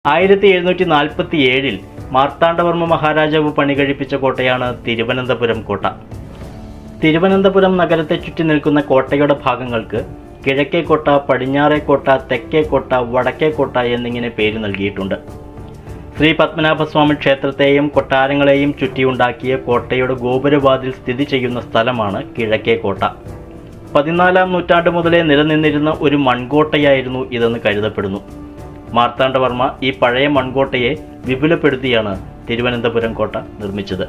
1747 മാർത്താണ്ഡവർമ്മ മഹാരാജാവ് പണികഴിപ്പിച്ച കോട്ടയാണ് തിരുവനന്തപുരം കോട്ട. തിരുവനന്തപുരം നഗരത്തെ ചുറ്റി നിൽക്കുന്ന കോട്ടയുടെ ഭാഗങ്ങൾക്ക് കിഴക്കേ കോട്ട, പടിഞ്ഞാറേ കോട്ട, തെക്കേ കോട്ട, വടക്കേ കോട്ട എന്നിങ്ങനെ പേര് നൽകിയിട്ടുണ്ട്. ശ്രീ പത്മനാഭസ്വാമി ക്ഷേത്രത്തെയും കൊട്ടാരങ്ങളെയും ചുറ്റിയുണ്ടാക്കിയ കോട്ടയുടെ ഗോപുരവാതിൽ സ്ഥിതി ചെയ്യുന്ന സ്ഥലമാണ് കിഴക്കേ കോട്ട. 14-ാം നൂറ്റാണ്ട് മുതലേ നിലനിന്നിരുന്ന ഒരു മൺകോട്ടയായിരുന്നു ഇതെന്ന് കരുതപ്പെടുന്നു. മാർത്താണ്ഡവർമ്മ ഈ പഴയ മൺകോട്ടയെ വിപുലപ്പെടുത്തിയാണ് തിരുവനന്തപുരം കോട്ട നിർമ്മിച്ചത്.